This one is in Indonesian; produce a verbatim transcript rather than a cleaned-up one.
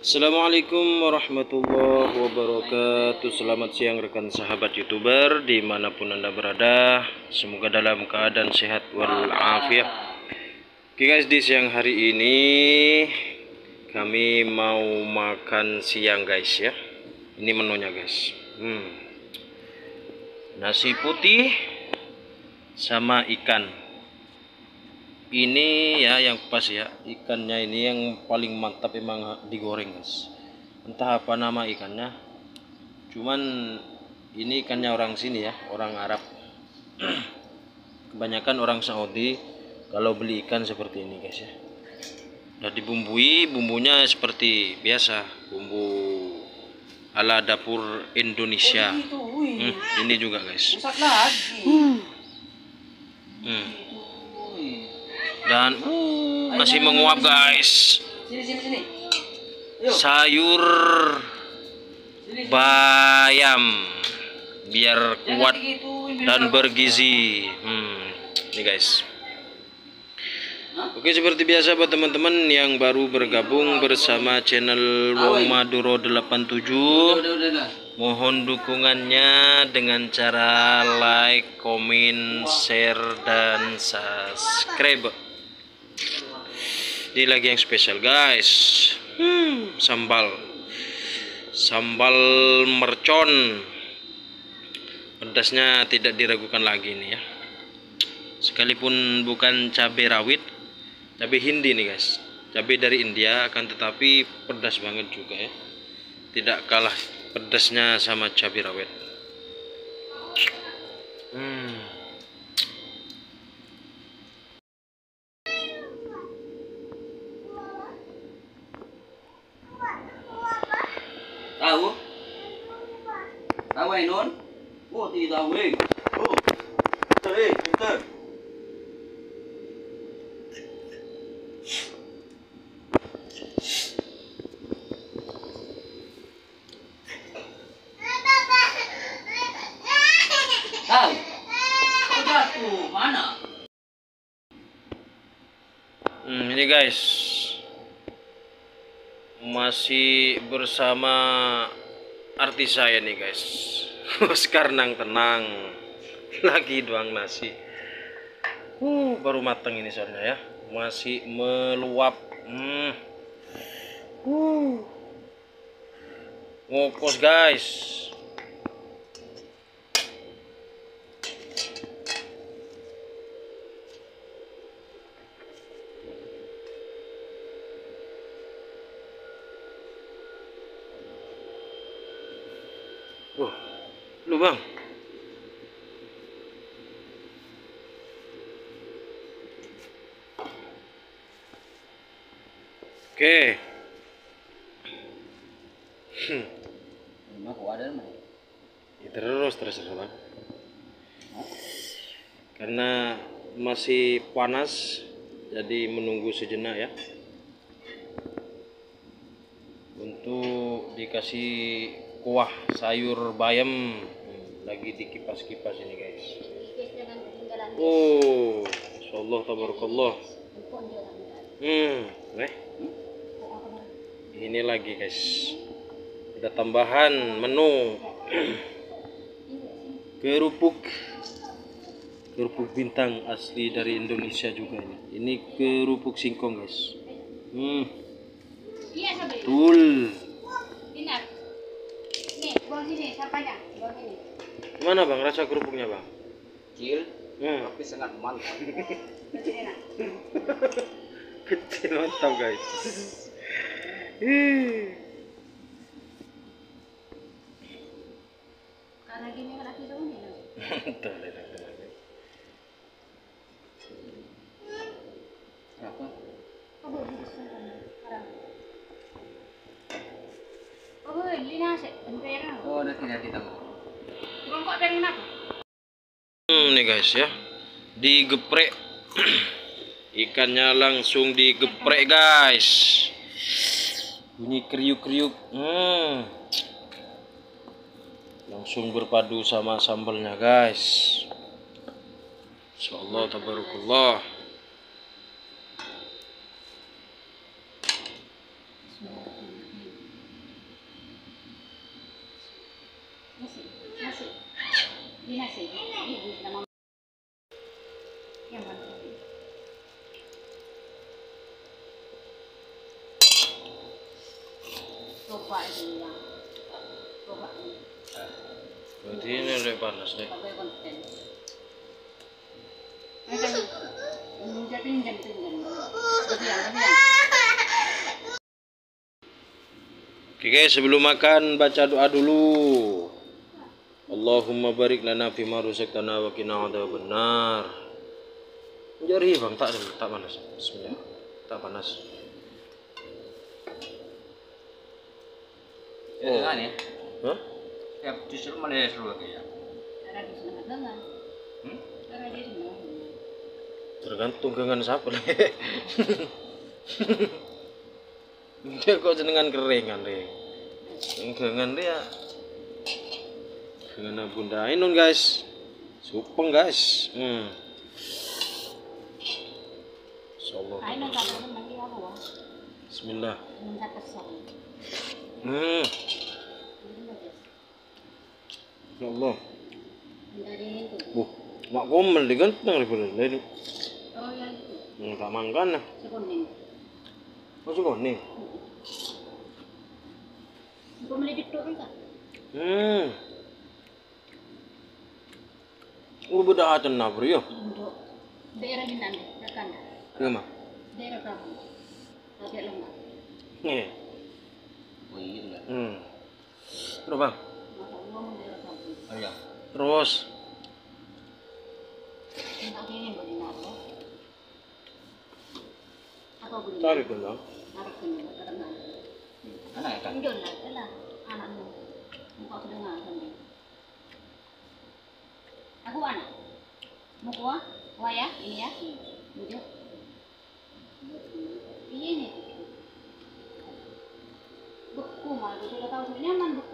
Assalamualaikum warahmatullahi wabarakatuh. Selamat siang rekan sahabat youtuber dimanapun anda berada. Semoga dalam keadaan sehat walafiat. Oke guys, di siang hari ini kami mau makan siang guys ya. Ini menunya guys. hmm. Nasi putih sama ikan. Ini ya yang pas ya, ikannya ini yang paling mantap emang digoreng guys. Entah apa nama ikannya, cuman ini ikannya orang sini ya, orang Arab. Kebanyakan orang Saudi kalau beli ikan seperti ini guys ya. Udah dibumbui, bumbunya seperti biasa, bumbu ala dapur Indonesia. hmm, Ini juga guys. hmm. Dan uh, masih menguap guys. Sini sini sini. Sayur bayam biar kuat dan bergizi. Hmm, ini guys. Oke, seperti biasa buat teman-teman yang baru bergabung bersama channel Wong Maduro delapan tujuh, mohon dukungannya dengan cara like, komen, share, dan subscribe. Ini lagi yang spesial guys. hmm, Sambal Sambal mercon. Pedasnya tidak diragukan lagi nih ya. Sekalipun bukan cabai rawit, cabai hindi nih guys, cabai dari India, akan tetapi pedas banget juga ya. Tidak kalah pedasnya sama cabai rawit. Hmm. Tahu? Tahu eh non? Oh tidak tahu eh. Oh, pintar eh, pintar. Tahu? Oh jatuh mana? Hmm, ini guys, masih bersama artis saya nih guys. Sekarang tenang lagi doang nasi. Uh, baru mateng ini soalnya ya, masih meluap. Hmm. Uh. Ngokos guys. Wah, lu bang. Oke. Hmm. Rumah kau ada mana? Ya, terus terus terus bang. Karena masih panas, jadi menunggu sejenak ya. Untuk dikasih kuah sayur bayam. Hmm, lagi dikipas-kipas ini guys. Oh, insyaallah tabarakallah. Hmm, eh. Ini lagi guys. Ada tambahan menu. Kerupuk. Kerupuk bintang asli dari Indonesia juga ini. Ini kerupuk singkong guys. Hmm. Betul. Gimana bang rasa kerupuknya bang? Kecil, Hmm. tapi sangat mantap. Kecil mantap guys. Ih. Karena gini lagi dong ya. Tuh, lihat, lihat, lihat. Apa? Apa bisa kan? Sekarang. Oh, ini nasi, penting. Oh, nanti nanti tahu. Kurang kok pengen apa? Hmm, nih guys ya, digeprek. Ikannya langsung digeprek guys. Bunyi kriuk-kriuk. Hmm. Langsung berpadu sama sambalnya guys. Insyaallah tabarakallah. Dinas ya, ibu nama yang mana? Coba itu yang coba ini. Berarti ini udah panas deh. Pakai konten. Ini kan jadi pinjam pinjam. Jadi yang ini yang. Oke guys, sebelum makan baca doa dulu. Allahumma barik lana fima razaqtana wa qina adzabannar. Jari bang, tak ada, tak panas. Bismillah. Tak panas. Ya, dengan ya. Hah? Ya, justru mana ya seru ya. Cara di sana dengan. Hmm? Cara di sana. Tergantung dengan siapa nih. Dia kok jenengan kering kan deh. Dengan dia. Dengan bunda Ainun guys. Supeng guys. Hmm. Insyaallah. Ayo nonton lagi apa? Bismillah. Minta kesel. Hmm. Ya Allah. Minta dingin tuh. Bu, mak gomel diganteng daripada lain. Oh ya itu. Hmm, tak makan lah. Sekuning. Masuk kau nih. Kau melihat itu kan? Hmm. Oh, beda aja nabur yo. Untuk daerah Minang, rekan. Gimana? Daerah Prabu. Rakyat lemah. Nih. Oh iya enggak. Hmm. Terus bang. Masa Allah mau daerah Prabu. Oh iya. Terus. Minta dingin boleh naruh. Apa boleh? Tarik dulu. Naruh kena karena. Anak ya kan. Tunjuk lah, lah anakmu. Muka kedengar kan? Aku anak. Muka wah, wah ya, ini ya. Tunjuk. Ini nih. Beku malah, udah tahu nyaman beku.